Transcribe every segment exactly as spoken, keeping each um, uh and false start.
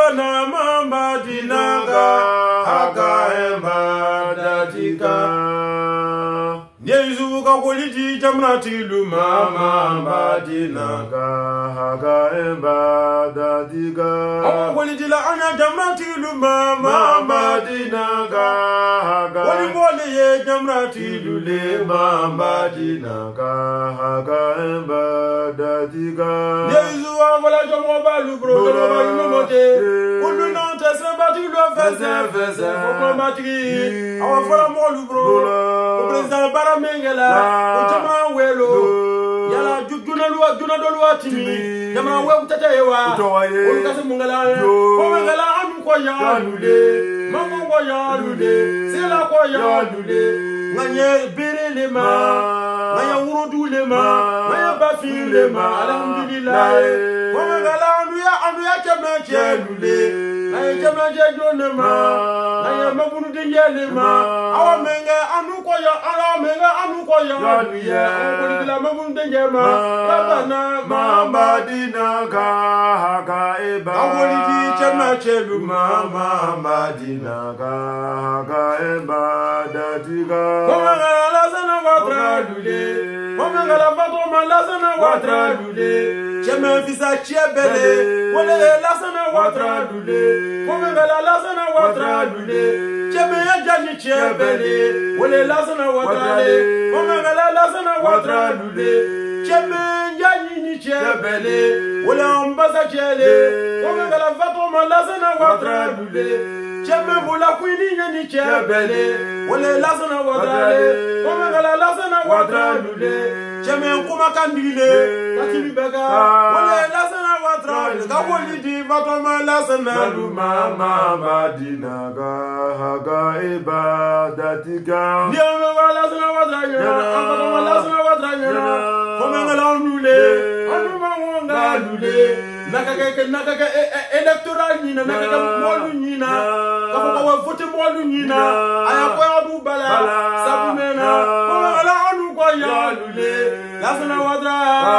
Labana mamba dinaga haka emba datika. Yezu ka koliti jamrati luma mamba dinaga haka emba datika. Awa koliti la anya jamrati luma mamba dinaga haka. Wali bole ye jamrati lule mamba dinaga haka emba datika. Yezu avala jomo balu bro jomo balu momote. Kulu non te se bati lo feze feze. Foko matri. Awa fala molu bro. O president bara mengela. O jama welo. Yala juna luwa juna do luwa timi. Jama we utata yewa. O kasi mungala. Ko mengala anu ko ya lule. Mama ko ya lule. Sela ko ya lule. Nganye bere le ma. Ngaya urodu le ma. Ngaya bafi le ma. Alhamdulillah. Ko mengala anu ya anu ya kema chelule. Ngaya kema jone ma. Ngaya mabunu dingle ma. Awa menga anu ko ya ala menga anu ko ya lule. Ko dila mabunu dingle ma. Labana mamba dinaga haka eba. Awoli di kema chelu mama madinaga haka eba datiga. Komangala lazana watra lule. Komangala fatoma lazana watra lule. Cheme fisa chebele. Wole lazana watra lule. Komangala lazana watra lule. Cheme yajani chebele. Wole lazana watra lule. Komangala lazana watra lule. Cheme yajani ni chebele. Wole ambaza chele. Komangala fatoma lazana watra lule. Cheme mula kwini ni chebele. Wole lazana watra lule. Komangala lazana watra lule. Cheme kuma kandile. Katili bega. Wole lazana watra lule. Kawoli di fatoma lazana luma mama dinaga haga eba datika. Ndiame wa lazana watra lule. Fatoma lazana watra lule. Komangala lule. Anuma wonga lule. Nakaka nakaka electoral nina nakaka molu nina. Kapo wa vote molu nina. Ayako abu bala. Sabumena. Komangala anu kwa ya lule. Lazana watra.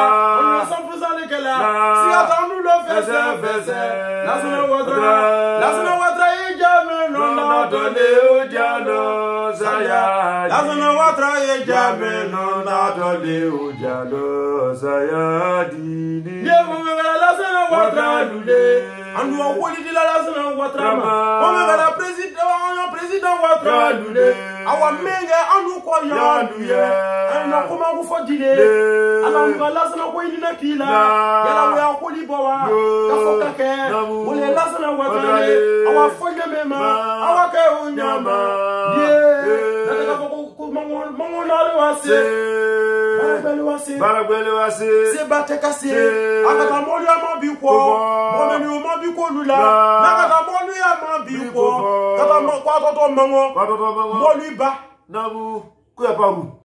On est cent pour cent lekela. Si atanu lo fese fese. Lazana watra. Lazana watra e jame non na dole o jalo saya. Lazana watra e jame non na dole o jalo saya dini. Ye komangala lazana watra lule. Andu akoli di la lazana watra ma. Komangala president on president watra lule. Awa menga anu ko ya lule. Ana kuma ku fodile. Ana ngala lazana ko ilina kila. Yala we akoli bowa. Ka foka ke. Wole lazana watra le. Awa fonya mema. Awa ke unyama. Ye. Nataka ko mango mango nale wase. Baragbele wase. Se bateka se. Akata molu ya mabiko. Momeni o mabiko lula. Nakata molu ya mabiko. Kata mo kwa toto mango. Molu ba. Nabu kuya paru.